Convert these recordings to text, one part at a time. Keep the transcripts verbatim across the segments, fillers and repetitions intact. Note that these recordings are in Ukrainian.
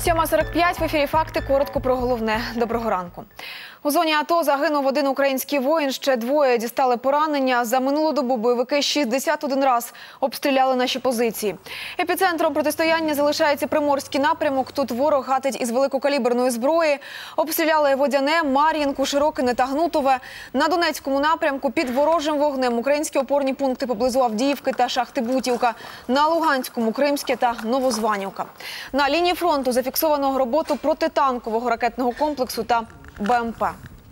сьома сорок п'ять, в ефірі «Факти». Коротко про головне. Доброго ранку. У зоні АТО загинув один український воїн, ще двоє дістали поранення. За минулу добу бойовики шістдесят один раз обстріляли наші позиції. Епіцентром протистояння залишається Приморський напрямок. Тут ворог гатить із великокаліберної зброї. Обстріляли Водяне, Мар'їнку, Широкине та Гнутове. На Донецькому напрямку під ворожим вогнем українські опорні пункти поблизу Авдіївки та Шахти Бутівка. На Луганському – Кримське та Новозванівка. На лінії фронту зафіксовано роботу протитанкового ракетного комплексу та БМП.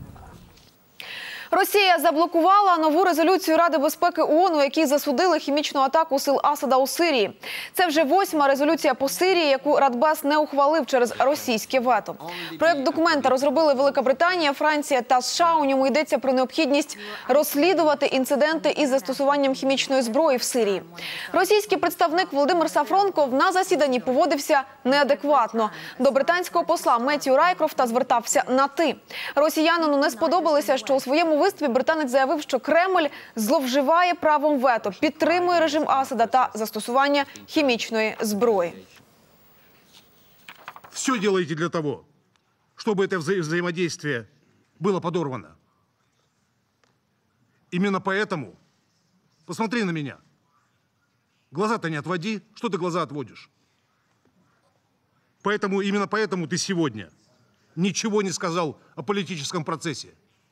Росія заблокувала нову резолюцію Ради безпеки ООН, у якій засудили хімічну атаку сил Асада у Сирії. Це вже восьма резолюція по Сирії, яку Радбез не ухвалив через російське вето. Проєкт документа розробили Велика Британія, Франція та США. У ньому йдеться про необхідність розслідувати інциденти із застосуванням хімічної зброї в Сирії. Російський представник Володимир Сафронков на засіданні поводився неадекватно. До британського посла Меттью Райкрофта звертався на «ти». Росіянину не сподобалося, що у своєму виступі британець заявив, що Кремль зловживає правом вето, підтримує режим Асада та застосування хімічної зброї. Все делаете для того, чтобы это вза взаимодействие было подорвано. Именно поэтому, посмотри на меня, глаза-то не отводи, что ты глаза отводишь? Поэтому, именно поэтому ты сегодня ничего не сказал о политическом процессе.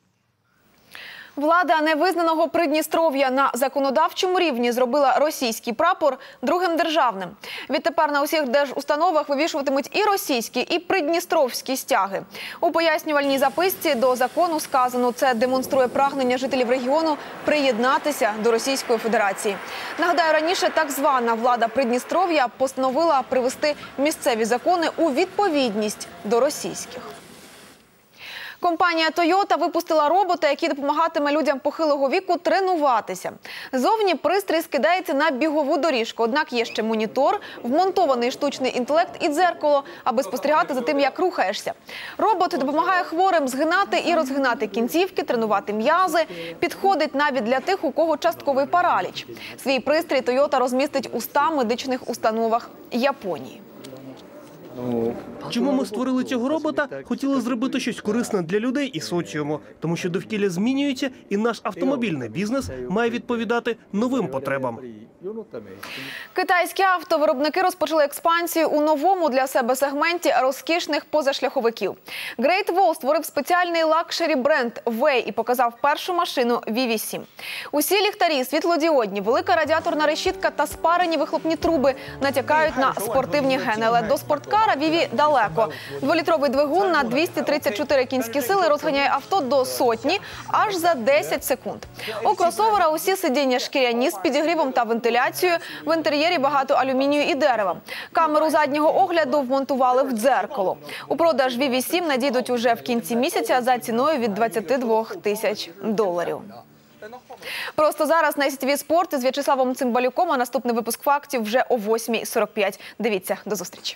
Влада невизнаного Придністров'я на законодавчому рівні зробила російський прапор другим державним. Відтепер на усіх держустановах вивішуватимуть і російські, і придністровські стяги. У пояснювальній записці до закону сказано, це демонструє прагнення жителів регіону приєднатися до Російської Федерації. Нагадаю, раніше так звана влада Придністров'я постановила привести місцеві закони у відповідність до російських. Компанія «Тойота» випустила робота, який допомагатиме людям похилого віку тренуватися. Зовні пристрій скидається на бігову доріжку, однак є ще монітор, вмонтований штучний інтелект і дзеркало, аби спостерігати за тим, як рухаєшся. Робот допомагає хворим згинати і розгинати кінцівки, тренувати м'язи, підходить навіть для тих, у кого частковий параліч. Свій пристрій «Тойота» розмістить у ста медичних установах Японії. Чому ми створили цього робота? Хотіли зробити щось корисне для людей і соціуму, тому що довкілля змінюється, і наш автомобільний бізнес має відповідати новим потребам. Китайські автовиробники розпочали експансію у новому для себе сегменті розкішних позашляховиків. Great Wall створив спеціальний лакшері бренд Вей і показав першу машину ві вісім. Усі ліхтарі, світлодіодні, велика радіаторна решітка та спарені вихлопні труби натякають на спортивні гени, але до спорткара Віві далеко. Дволітровий двигун на двісті тридцять чотири кінські сили розганяє авто до сотні аж за десять секунд. У кросовера усі сидіння шкіряні з підігрівом та вентиляцією. В інтер'єрі багато алюмінію і дерева. Камеру заднього огляду вмонтували в дзеркало. У продаж ві вісім надійдуть уже в кінці місяця за ціною від двадцяти двох тисяч доларів. Просто зараз на ес ті ві Спорт з В'ячеславом Цимбалюком, а наступний випуск фактів вже о восьмій сорок п'ять. Дивіться, до зустрічі.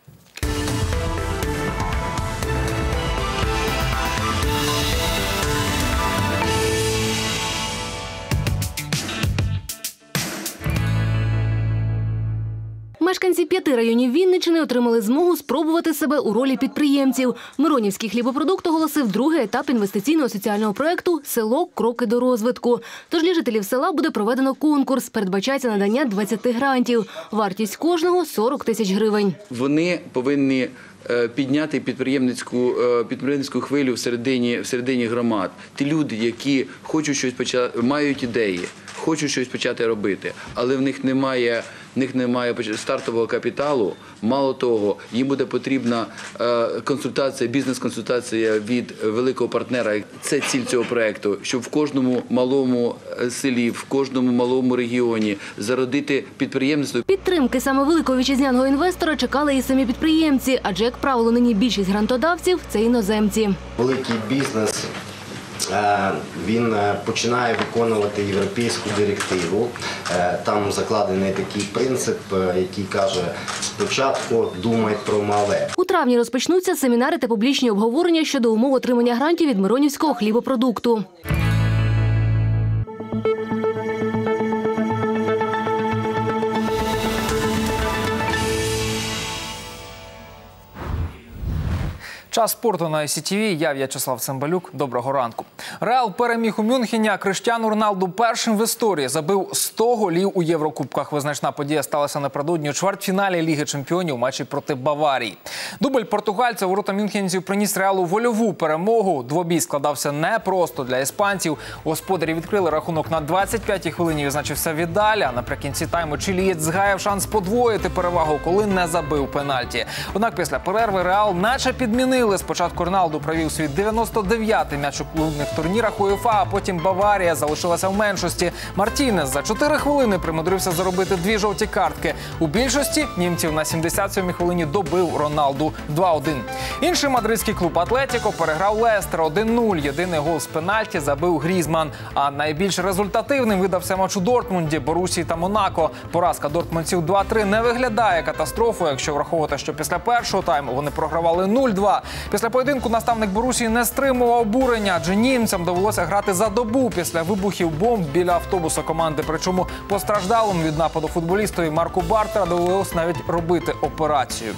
Мешканці п'яти районів Вінниччини отримали змогу спробувати себе у ролі підприємців. Миронівський хлібопродукт оголосив другий етап інвестиційного соціального проєкту «Село. Кроки до розвитку». Тож для жителів села буде проведено конкурс. Передбачається надання двадцяти грантів. Вартість кожного – сорок тисяч гривень. Вони повинні підняти підприємницьку, підприємницьку хвилю всередині, всередині громад. Ті люди, які хочуть щось почати, мають ідеї, хочуть щось почати робити, але в них немає, в них немає стартового капіталу. Мало того, їм буде потрібна консультація, бізнес-консультація від великого партнера. Це ціль цього проєкту, щоб в кожному малому селі, в кожному малому регіоні зародити підприємництво. Підтримки саме великого вітчизняного інвестора чекали і самі підприємці, адже, як правило, нині більшість грантодавців – це іноземці. Великий бізнес, він починає виконувати європейську директиву. Там закладений такий принцип, який каже, спочатку думай про мале. У травні розпочнуться семінари та публічні обговорення щодо умов отримання грантів від Миронівського хлібопродукту. Час спорту на ай сі ті ві. Я В'ячеслав Цимбалюк. Доброго ранку. Реал переміг у Мюнхені, а Кріштіану Роналду першим в історії забив сто голів у Єврокубках. Визначна подія сталася напередодні у чвертьфіналі Ліги чемпіонів у матчі проти Баварії. Дубль португальця у ворота мюнхенців приніс Реалу вольову перемогу. Двобій складався непросто для іспанців. Господарі відкрили рахунок на двадцять п'ятій хвилині, відзначився Відаль, а наприкінці тайму чилієць згаяв шанс подвоїти перевагу, коли не забив пенальті. Однак після перерви Реал наче підмінив. Спочатку Роналду провів свій дев'яносто дев'ятий м'яч у клубних турнірах УЄФА, а потім Баварія залишилася в меншості. Мартінес за чотири хвилини примудрився заробити дві жовті картки. У більшості німців на сімдесят сьомій хвилині добив Роналду два один. Інший мадридський клуб «Атлетіко» переграв Лестер один нуль. Єдиний гол з пенальті забив Грізман. А найбільш результативним видався матч у Дортмунді, Борусії та Монако. Поразка дортмундців два три не виглядає катастрофою, якщо враховувати, що після першого тайму вони програвали нуль два. Після поєдинку наставник Борусії не стримував обурення, адже німцям довелося грати за добу після вибухів бомб біля автобуса команди. Причому постраждалому від нападу футболістові Марку Бартера довелося навіть робити операцію.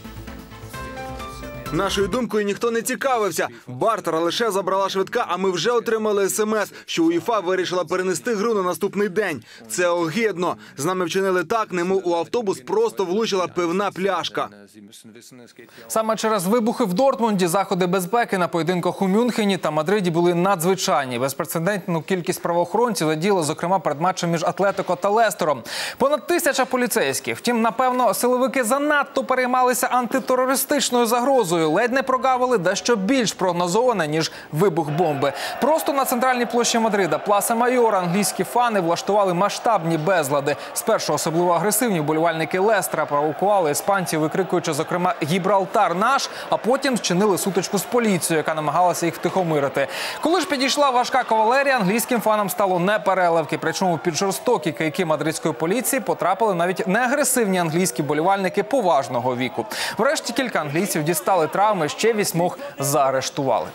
Нашою думкою ніхто не цікавився. Бартера лише забрала швидка, а ми вже отримали смс, що УЄФА вирішила перенести гру на наступний день. Це огидно. З нами вчинили так, немов у автобус просто влучила пивна пляшка. Саме через вибухи в Дортмунді заходи безпеки на поєдинках у Мюнхені та Мадриді були надзвичайні. Безпрецедентну кількість правоохоронців задіяли, зокрема, перед матчем між «Атлетико» та «Лестером». Понад тисяча поліцейських. Втім, напевно, силовики занадто переймалися антитерористичною загрозою. Ледь не прогавили дещо більш прогнозоване, ніж вибух бомби. Просто на центральній площі Мадрида, Пласа Майора, англійські фани влаштували масштабні безлади. Спершу особливо агресивні вболівальники Лестера провокували іспанців, викрикуючи, зокрема, «Гібралтар наш», а потім вчинили сутичку з поліцією, яка намагалася їх втихомирити. Коли ж підійшла важка кавалерія, англійським фанам стало не переливки. Причому під жорстокі кийки мадридської поліції потрапили навіть неагресивні англійські вболівальники поважного віку. Врешті кілька англійців дістали травми, ще вісьмох заарештували.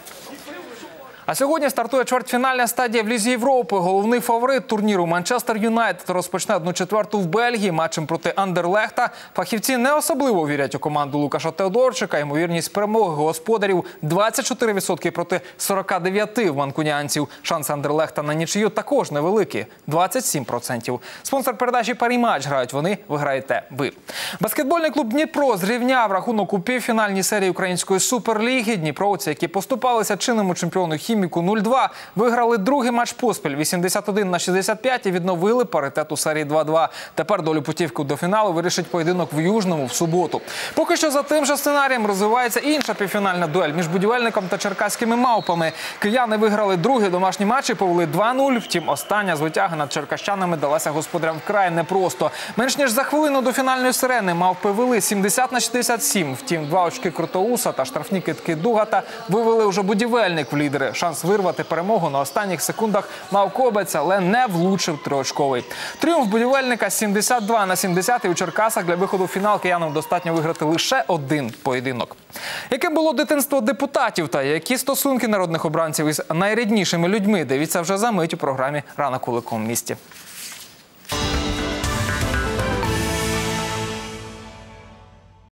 А сьогодні стартує чвертьфінальна стадія в Лізі Європи. Головний фаворит турніру Манчестер Юнайтед розпочне одну четверту в Бельгії матчем проти Андерлехта. Фахівці не особливо вірять у команду Лукаша Теодорчика. Ймовірність перемоги господарів двадцять чотири відсотки проти сорок дев'ять в манкунянців. Шанси Андерлехта на нічию також невеликі – двадцять сім відсотків. Спонсор передачі «Паріматч». Грають вони, виграєте ви. Баскетбольний клуб «Дніпро» зрівняв рахунок у півфінальній серії Української суперліги. Дніпровці, які поступалися чинному чемпіону «Хіміку» нуль два, виграли другий матч поспіль вісімдесят один на шістдесят п'ять і відновили паритет у серії два два. Тепер долю путівки до фіналу вирішить поєдинок в Южному в суботу. Поки що за тим же сценарієм розвивається інша півфінальна дуель між Будівельником та черкаськими мавпами. Кияни виграли другий домашній матч і повели два нуль. Втім, остання звитяга над черкащанами далася господарям вкрай непросто. Менш ніж за хвилину до фінальної сирени мавпи вели сімдесят на шістдесят сім. Втім, два очки Крутоуса та штрафні кидки Дугата вивели уже Будівельник в лідери. Шанс вирвати перемогу на останніх секундах мав Кобець, але не влучив триочковий. Тріумф Будівельника сімдесят два на сімдесят, і у Черкасах для виходу в фінал киянам достатньо виграти лише один поєдинок. Яким було дитинство депутатів та які стосунки народних обранців із найріднішими людьми, дивіться вже за мить у програмі «Ранок у великому місті».